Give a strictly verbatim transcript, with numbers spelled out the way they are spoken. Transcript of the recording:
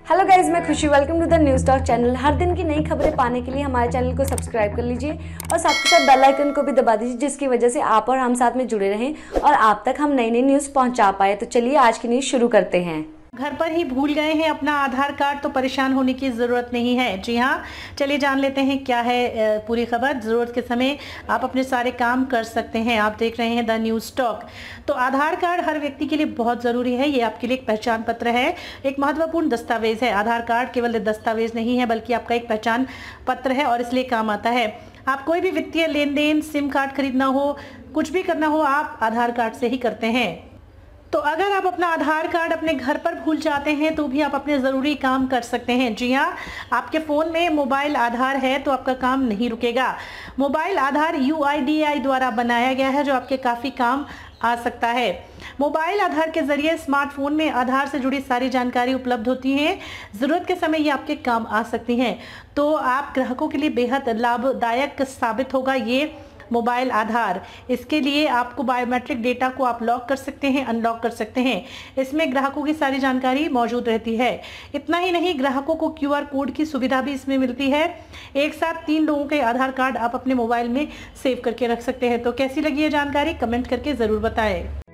Hello guys, मैं Khushi. Welcome to the news talk channel. हर दिन की नई खबरें पाने के लिए हमारे चैनल को सब्सक्राइब कर लीजिए और साथ के साथ बेल आइकन को भी दबा दीजिए, जिसकी वजह से आप और हम साथ में जुड़े रहें और आप तक हम नई नई न्यूज़ पहुंचा पाए। तो चलिए आज की न्यूज़ शुरू करते हैं। घर पर ही भूल गए हैं अपना आधार कार्ड तो परेशान होने की ज़रूरत नहीं है। जी हाँ, चलिए जान लेते हैं क्या है पूरी खबर। ज़रूरत के समय आप अपने सारे काम कर सकते हैं। आप देख रहे हैं द न्यूज़ टॉक। तो आधार कार्ड हर व्यक्ति के लिए बहुत ज़रूरी है। ये आपके लिए एक पहचान पत्र है, एक महत्वपूर्ण दस्तावेज है। आधार कार्ड केवल दस्तावेज नहीं है बल्कि आपका एक पहचान पत्र है और इसलिए काम आता है। आप कोई भी वित्तीय लेन देन, सिम कार्ड खरीदना हो, कुछ भी करना हो, आप आधार कार्ड से ही करते हैं। तो अगर आप अपना आधार कार्ड अपने घर पर भूल जाते हैं तो भी आप अपने ज़रूरी काम कर सकते हैं। जी हाँ, आपके फ़ोन में मोबाइल आधार है तो आपका काम नहीं रुकेगा। Mobile Aadhaar U I D A I द्वारा बनाया गया है जो आपके काफ़ी काम आ सकता है। मोबाइल आधार के जरिए स्मार्टफोन में आधार से जुड़ी सारी जानकारी उपलब्ध होती है। ज़रूरत के समय ये आपके काम आ सकती हैं। तो आप ग्राहकों के लिए बेहद लाभदायक साबित होगा ये मोबाइल आधार। इसके लिए आपको बायोमेट्रिक डेटा को आप लॉक कर सकते हैं, अनलॉक कर सकते हैं। इसमें ग्राहकों की सारी जानकारी मौजूद रहती है। इतना ही नहीं, ग्राहकों को क्यू आर कोड की सुविधा भी इसमें मिलती है। एक साथ तीन लोगों के आधार कार्ड आप अपने मोबाइल में सेव करके रख सकते हैं। तो कैसी लगी ये जानकारी, कमेंट करके ज़रूर बताएं।